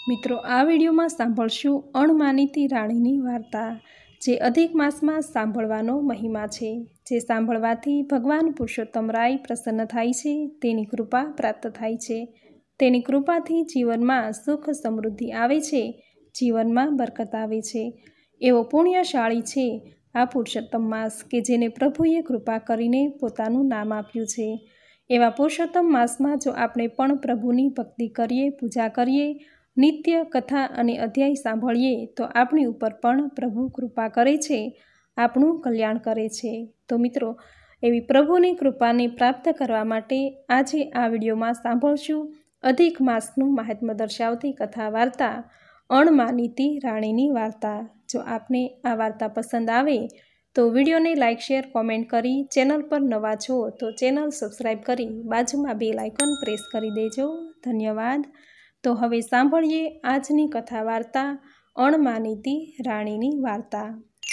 મિત્રો, આ વિડીયોમાં સાંભળશું અણમાનીતી રાણીની વાર્તા, જે અધિક માસમાં સાંભળવાનો મહિમા છે, જે સાંભળવાથી ભગવાન પુરુષોત્તમ રાય પ્રસન્ન થાય છે, તેની કૃપા પ્રાપ્ત થાય છે, તેની કૃપાથી જીવનમાં સુખ સમૃદ્ધિ આવે છે, જીવનમાં બરકત આવે છે. એવો પુણ્યશાળી છે આ પુરુષોત્તમ માસ કે જેને પ્રભુએ કૃપા કરીને પોતાનું નામ આપ્યું છે. એવા પુરુષોત્તમ માસમાં જો આપણે પણ પ્રભુની ભક્તિ કરીએ, પૂજા કરીએ, નિત્ય કથા અને અધ્યાય સાંભળીએ તો આપણી ઉપર પણ પ્રભુ કૃપા કરે છે, આપણું કલ્યાણ કરે છે. તો મિત્રો, એવી પ્રભુની કૃપાને પ્રાપ્ત કરવા માટે આજે આ વિડીયોમાં સાંભળશું અધિક માસનું મહાત્મ્ય દર્શાવતી કથા વાર્તા અણમાનીતી રાણીની વાર્તા. જો આપને આ વાર્તા પસંદ આવે તો વિડીયોને લાઇક, શેર, કોમેન્ટ કરી, ચેનલ પર નવા છો તો ચેનલ સબસ્ક્રાઈબ કરી બાજુમાં બેલ આઇકોન પ્રેસ કરી દેજો. ધન્યવાદ. તો હવે સાંભળીએ આજની કથા વાર્તા અણમાનીતી રાણીની વાર્તા.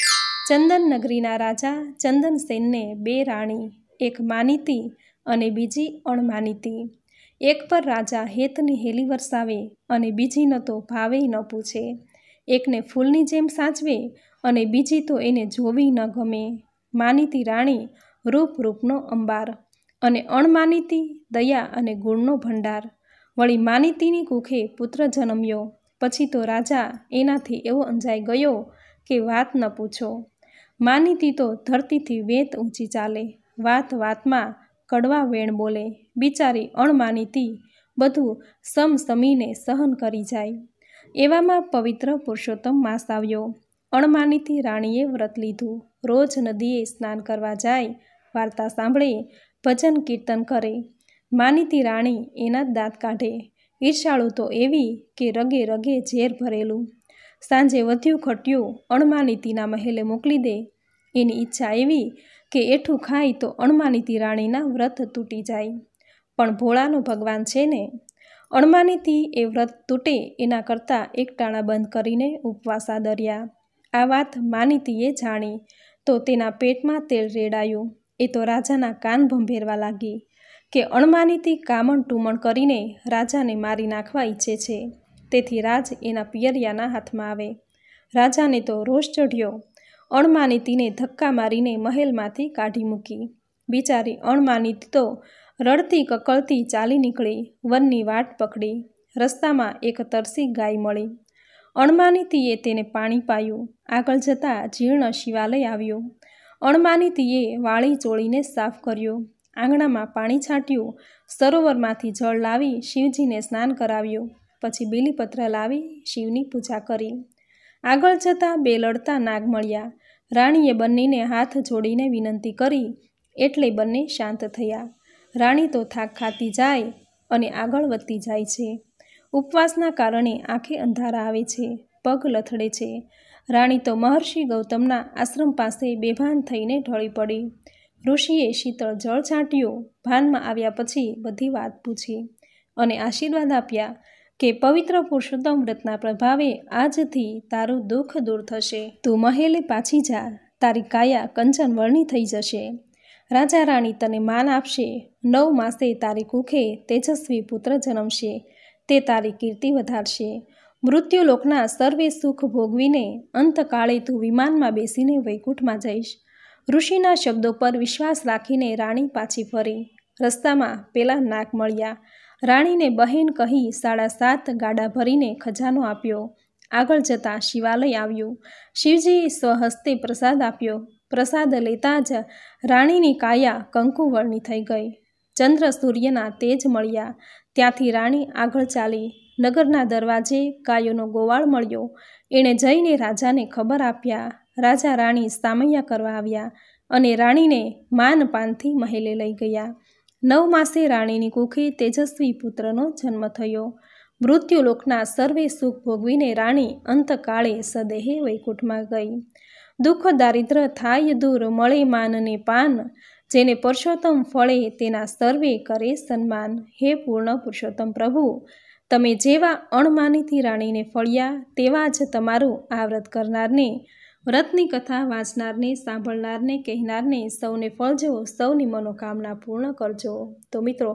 ચંદન નગરીના રાજા ચંદનસેનને બે રાણી, એક માનીતી અને બીજી અણમાનીતી. એક પર રાજા હેતની હેલી વરસાવે અને બીજીનો તો ભાવે ન પૂછે. એકને ફૂલની જેમ સાચવે અને બીજી તો એને જોવી ન ગમે. માનીતી રાણી રૂપનો અંબાર અને અણમાનીતી દયા અને ગુણનો ભંડાર. વળી માનીતીની કુખે પુત્ર જન્મ્યો પછી તો રાજા એનાથી એવો અંજાઈ ગયો કે વાત ન પૂછો. માનીતી તો ધરતીથી વેત ઊંચી ચાલે, વાત વાતમાં કડવા વેણ બોલે. બિચારી અણમાનીતી બધું સમસમીને સહન કરી જાય. એવામાં પવિત્ર પુરુષોત્તમ માસ આવ્યો. અણમાનીતી રાણીએ વ્રત લીધું. રોજ નદીએ સ્નાન કરવા જાય, વાર્તા સાંભળે, ભજન કીર્તન કરે. માનીતી રાણી એના જ દાંત કાઢે. ઈર્ષાળુ તો એવી કે રગે રગે ઝેર ભરેલું. સાંજે વધ્યું ઘટ્યું અણમાનીતીના મહેલે મોકલી દે. એની ઈચ્છા એવી કે એઠું ખાય તો અણમાનીતી રાણીના વ્રત તૂટી જાય. પણ ભોળાનો ભગવાન છે ને! અણમાનીતી એ વ્રત તૂટે એના કરતાં એકટાણા બંધ કરીને ઉપવાસ આદર્યા. આ વાત માનીતીએ જાણી તો તેના પેટમાં તેલ રેડાયું. એ તો રાજાના કાન ભંભેરવા લાગી કે અણમાનીતી કામણ ટુમણ કરીને રાજાને મારી નાખવા ઈચ્છે છે, તેથી રાજ એના પિયરિયાના હાથમાં આવે. રાજાને તો રોષ ચઢ્યો. અણમાનીતીને ધક્કા મારીને મહેલમાંથી કાઢી મૂકી. બિચારી અણમાનીતી તો રડતી કકળતી ચાલી નીકળી. વનની વાટ પકડી. રસ્તામાં એક તરસી ગાય મળી. અણમાનીતીએ તેને પાણી પાયું. આગળ જતાં જીર્ણ શિવાલય આવ્યું. અણમાનીતીએ વાળી ચોળીને સાફ કર્યો. આંગણામાં પાણી છાંટ્યું. સરોવરમાંથી જળ લાવી શિવજીને સ્નાન કરાવ્યું. પછી બીલીપત્ર લાવી શિવની પૂજા કરી. આગળ જતાં બે લડતા નાગ મળ્યા. રાણીએ બંનેને હાથ જોડીને વિનંતી કરી એટલે બંને શાંત થયા. રાણી તો થાક ખાતી જાય અને આગળ વધતી જાય છે. ઉપવાસના કારણે આંખે અંધારા આવે છે, પગ લથડે છે. રાણી તો મહર્ષિ ગૌતમના આશ્રમ પાસે બેભાન થઈને ઢળી પડી. ઋષિએ શીતળ જળ છાંટ્યું. ભાનમાં આવ્યા પછી બધી વાત પૂછી અને આશીર્વાદ આપ્યા કે પવિત્ર પુરુષોત્તમ વ્રતના પ્રભાવે આજથી તારું દુઃખ દૂર થશે. તું મહેલે પાછી જા. તારી કાયા કંચન વર્ણી થઈ જશે. રાજા રાણી તને માન આપશે. 9 માસે તારી કુખે તેજસ્વી પુત્ર જન્મશે. તે તારી કીર્તિ વધારશે. મૃત્યુલોકના સર્વે સુખ ભોગવીને અંતકાળે તું વિમાનમાં બેસીને વૈકુંઠમાં જઈશ. ઋષિના શબ્દો પર વિશ્વાસ રાખીને રાણી પાછી ફરી. રસ્તામાં પેલા નાગ મળ્યા. રાણીને બહેન કહી 7.5 ગાડા ભરીને ખજાનો આપ્યો. આગળ જતાં શિવાલય આવ્યું. શિવજીએ સ્વહસ્તે પ્રસાદ આપ્યો. પ્રસાદ લેતા જ રાણીની કાયા કંકુવર્ણી થઈ ગઈ. ચંદ્ર સૂર્યના તેજ મળ્યા. ત્યાંથી રાણી આગળ ચાલી. નગરના દરવાજે ગાયોનો ગોવાળ મળ્યો. એણે જઈને રાજાને ખબર આપ્યા. રાજા રાણી સામૈયા કરવા આવ્યા અને રાણીને માનપાનથી મહેલે લઈ ગયા. 9 માસે રાણીની કુખે તેજસ્વી પુત્રનો જન્મ થયો. મૃત્યુલોકના સર્વે સુખ ભોગવીને રાણી અંતકાળે સદેહે વૈકુંઠમાં ગઈ. દુઃખ દારિદ્ર થાય દૂર, મળે માનને પાન. જેને પુરુષોત્તમ ફળે તેના સર્વે કરે સન્માન. હે પૂર્ણ પુરુષોત્તમ પ્રભુ, તમે જેવા અણમાનીતી રાણીને ફળ્યા તેવા જ તમારું આ વ્રત કરનારને, વ્રતની કથા વાંચનારને, સાંભળનારને, કહેનારને સૌને ફળજો. સૌની મનોકામના પૂર્ણ કરજો. તો મિત્રો,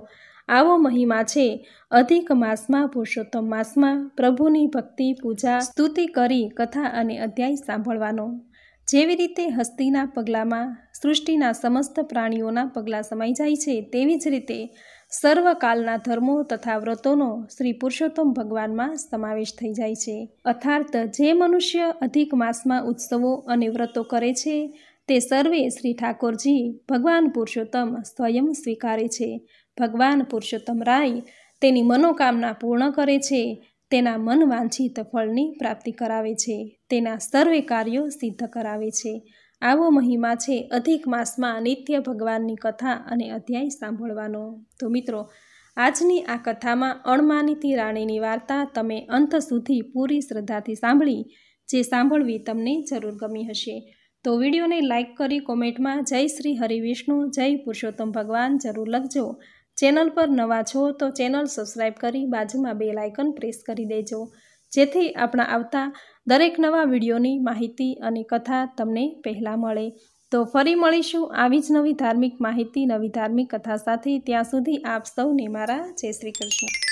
આવો મહિમા છે અધિક માસમાં પુરુષોત્તમ માસમાં પ્રભુની ભક્તિ પૂજા સ્તુતિ કરી કથા અને અધ્યાય સાંભળવાનો। જેવી રીતે હસ્તીના પગલામાં સૃષ્ટિના સમસ્ત પ્રાણીઓના પગલાં સમાઈ જાય છે, તેવી જ રીતે સર્વકાલના ધર્મો તથા વ્રતોનો શ્રી પુરુષોત્તમ ભગવાનમાં સમાવેશ થઈ જાય છે। અર્થાત જે મનુષ્ય અધિક માસમાં ઉત્સવો અને વ્રતો કરે છે તે સર્વે શ્રી ઠાકોરજી ભગવાન પુરુષોત્તમ સ્વયં સ્વીકારે છે। ભગવાન પુરુષોત્તમ રાય તેની મનોકામના પૂર્ણ કરે છે, તેના મન વાંછિત ફળની પ્રાપ્તિ કરાવે છે, તેના સર્વે કાર્યો સિદ્ધ કરાવે છે। આવો મહિમા છે અધિક માસમાં નિત્ય ભગવાનની કથા અને અધ્યાય સાંભળવાનો। તો મિત્રો, આજની આ કથામાં અણમાનિતી રાણીની વાર્તા તમે અંત સુધી પૂરી શ્રદ્ધાથી સાંભળી, જે સાંભળવી તમને જરૂર ગમી હશે। તો વિડીયોને લાઇક કરી કોમેન્ટમાં જય શ્રી હરિવિષ્ણુ, જય પુરુષોત્તમ ભગવાન જરૂર લખજો। ચેનલ પર નવા છો તો ચેનલ સબસ્ક્રાઈબ કરી બાજુમાં બેલ આઇકન પ્રેસ કરી દેજો, જેથી આપણા આવતા દરેક નવા વિડીયોની માહિતી અને કથા તમને પહેલાં મળે। તો ફરી મળીશું આવી જ નવી ધાર્મિક માહિતી, નવી ધાર્મિક કથા સાથે। ત્યાં સુધી આપ સૌને મારા જય શ્રી કૃષ્ણ।